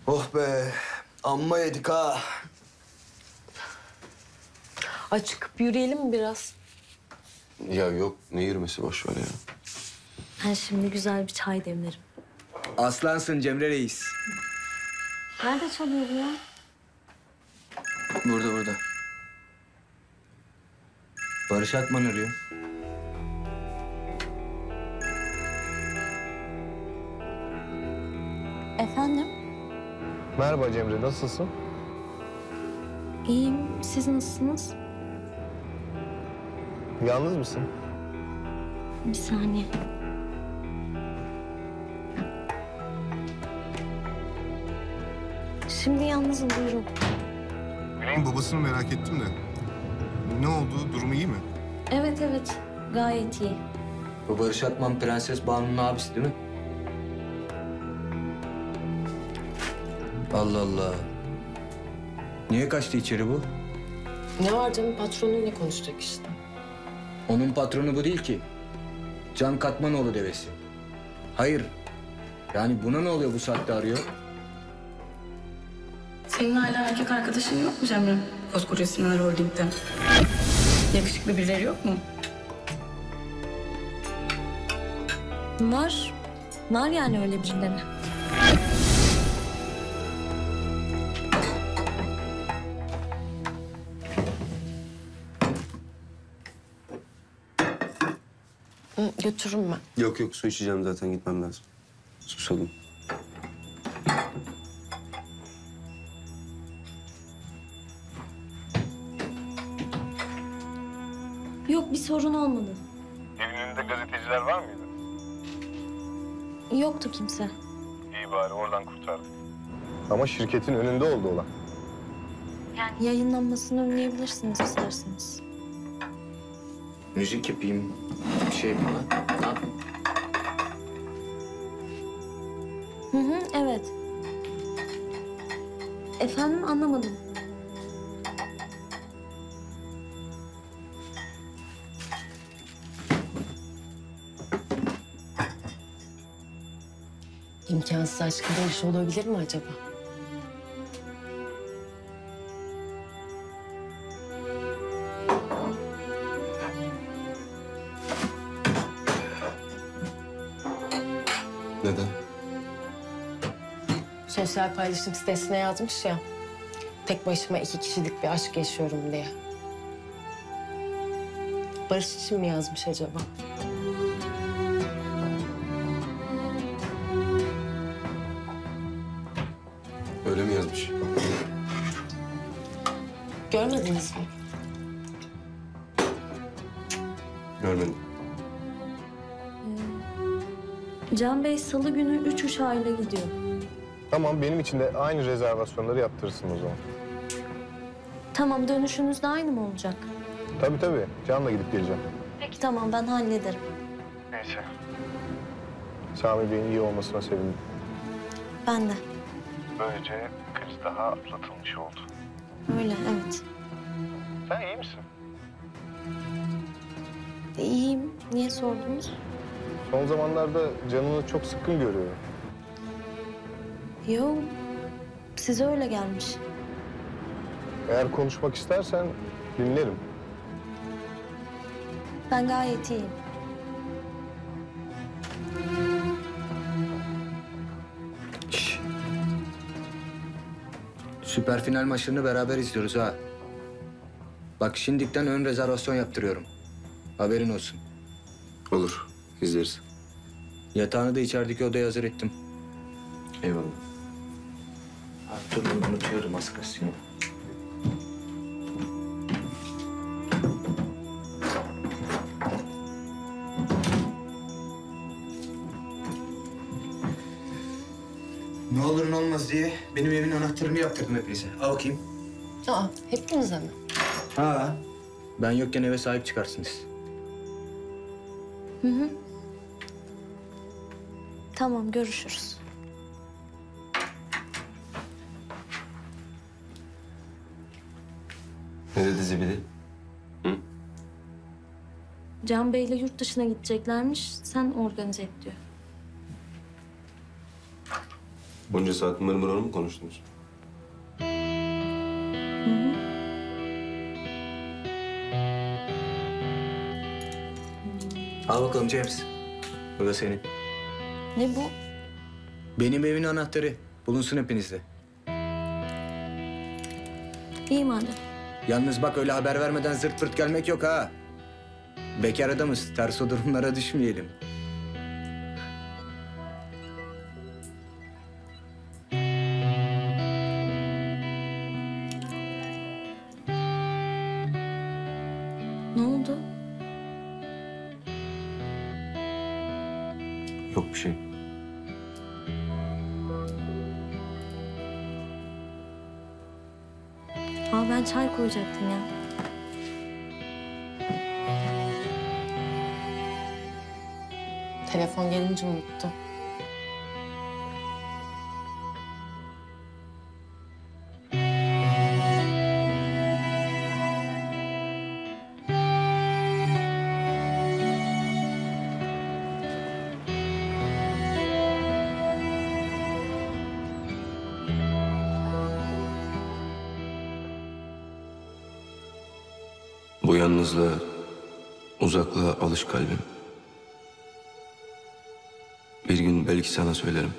Oh be, amma yedik ha. Ay çıkıp yürüyelim mi biraz? Ya yok, ne yürümesi, boş ver ya. Ben şimdi güzel bir çay demlerim. Aslansın Cemre Reis. Nerede çalıyor bu ya? Burada. Barış Akman arıyor. Efendim? Merhaba Cemre, nasılsın? İyiyim. Siz nasılsınız? Yalnız mısın? Bir saniye. Şimdi yalnızım, buyurun. Güney'in babasını merak ettim de. Ne oldu, durumu iyi mi? Evet, gayet iyi. Bu Barış Akman Prenses Banu'nun abisi değil mi? Allah Allah. Niye kaçtı içeri bu? Ne var canım, patronuyla konuşacak işte. Onun patronu bu değil ki. Can Katmanoğlu devesi. Hayır. Yani buna ne oluyor bu saatte arıyor? Senin hala erkek arkadaşın yok mu Cemre? Koskoca Sinan Holding'de. Yakışıklı birileri yok mu? Var. Var yani öyle birileri. Götürürüm ben. Yok, su içeceğim zaten, gitmem lazım. Susadım. Yok, bir sorun olmadı. Evin önünde gazeteciler var mıydı? Yoktu kimse. İyi bari, oradan kurtardık. Ama şirketin önünde oldu olan. Yani yayınlanmasını önleyebilirsiniz isterseniz. Müzik yapayım, bir şey yapayım ha. Ne yapayım? Evet. Efendim, anlamadım. İmkansız aşkın bir iş olabilir mi acaba? Neden? Sosyal paylaşım sitesine yazmış ya. Tek başıma 2 kişilik bir aşk yaşıyorum diye. Barış için mi yazmış acaba? Öyle mi yazmış? Görmediniz mi? Görmedim. Can Bey salı günü 3 uçağıyla gidiyor. Tamam, benim için de aynı rezervasyonları yaptırırsın o zaman. Tamam, dönüşünüz de aynı mı olacak? Tabii, Can'la gidip geleceğim. Peki tamam, ben hallederim. Neyse. Sami Bey'in iyi olmasına sevindim. Ben de. Böylece kriz daha atlatılmış oldu. Öyle, evet. Sen iyi misin? İyiyim. Niye sordunuz? Son zamanlarda Can'ını çok sıkkın görüyorum. Yok. Size öyle gelmiş. Eğer konuşmak istersen dinlerim. Ben gayet iyiyim. Şş. Süper final maçlarını beraber izliyoruz ha. Bak şimdiden ön rezervasyon yaptırıyorum. Haberin olsun. Olur, izleriz. Yatağını da içerideki odaya hazır ettim. Eyvallah. Dur, unutuyorum az kalsın ya. Ne olur ne olmaz diye benim evin anahtarını yaptırdım hepinize. Al bakayım. Aa, hepinize mi? Ha. Ben yokken eve sahip çıkarsınız. Tamam, görüşürüz. Ne dedi Zibidi? Can Bey'le yurt dışına gideceklermiş. Sen organize et diyor. Bunca saat mır mır onu mu konuştunuz? Al bakalım James. Bu da senin. Ne bu? Benim evin anahtarı. Bulunsun hepinizde. İyi madem. Yalnız bak öyle haber vermeden zırt pırt gelmek yok ha. Bekar adamız. Ters o durumlara düşmeyelim. Ne oldu? Yok bir şey. Aa, ben çay koyacaktım ya. Telefon gelince unuttum. Bu yalnızlığa, uzaklığa alış kalbim. Bir gün belki sana söylerim.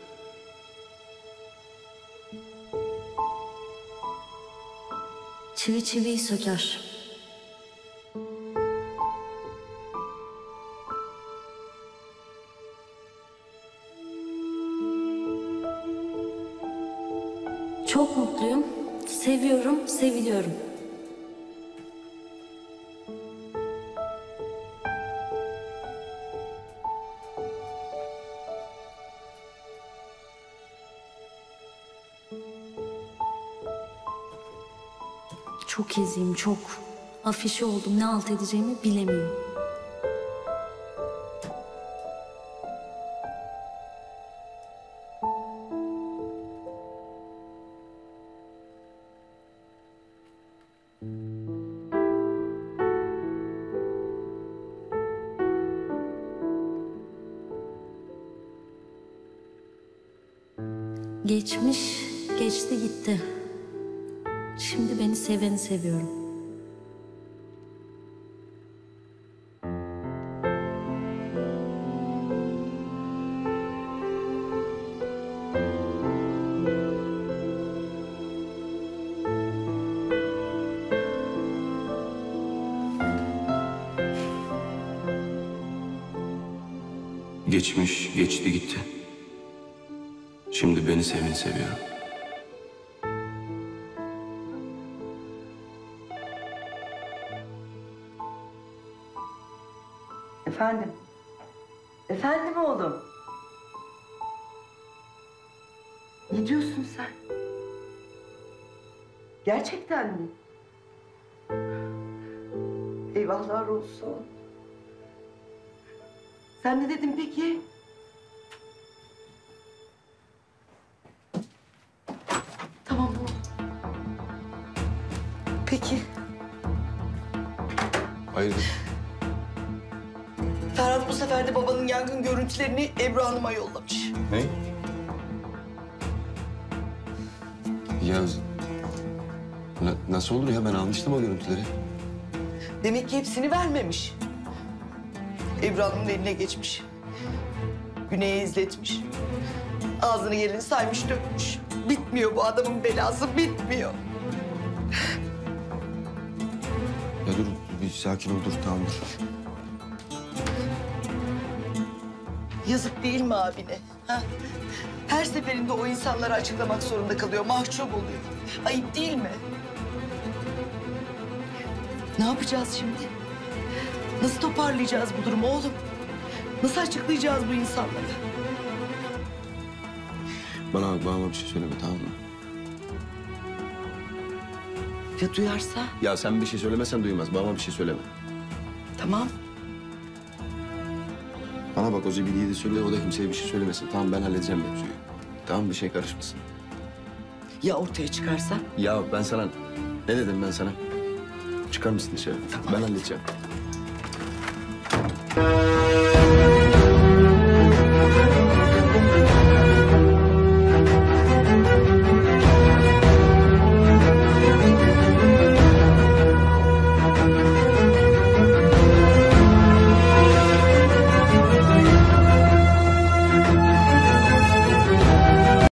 Çivi çiviyi söker. Çok mutluyum. Seviyorum, seviliyorum. Çok eziyim, çok. Afişe oldum, ne halt edeceğimi bilemiyorum. Geçmiş, geçti gitti. Şimdi beni seveni seviyorum. Geçmiş, geçti gitti. Şimdi beni seveni seviyorum. Efendim? Efendim oğlum? Ne diyorsun sen? Gerçekten mi? Eyvahlar olsun. Sen ne dedin peki? Tamam oğlum. Peki. Hayırdır? Ferhat bu sefer de babanın yangın görüntülerini Ebru Hanım'a yollamış. Ne? Ya nasıl olur ya? Ben almıştım o görüntüleri. Demek ki hepsini vermemiş. Ebru Hanım'ın eline geçmiş. Güney'e izletmiş. Ağzını yerini saymış dökmüş. Bitmiyor bu adamın belası, bitmiyor. Ya dur bir sakin ol, dur tamam dur. Yazık değil mi abine? Ha? Her seferinde o insanlara açıklamak zorunda kalıyor, mahcup oluyor. Ayıp değil mi? Ne yapacağız şimdi? Nasıl toparlayacağız bu durumu oğlum? Nasıl açıklayacağız bu insanlara? Bana bir şey söyleme, tamam mı? Ya duyarsa? Ya sen bir şey söylemezsen duymaz. Bana bir şey söyleme. Tamam. Bana bak, o Zibidi'ye de söyle, o da kimseye bir şey söylemesin. Tamam, ben halledeceğim mevzuyu. Tamam, bir şey karışmasın. Ya ortaya çıkarsa? Ya ben sana... Ne dedim ben sana? Çıkar mısın dışarı? Tamam. Ben halledeceğim.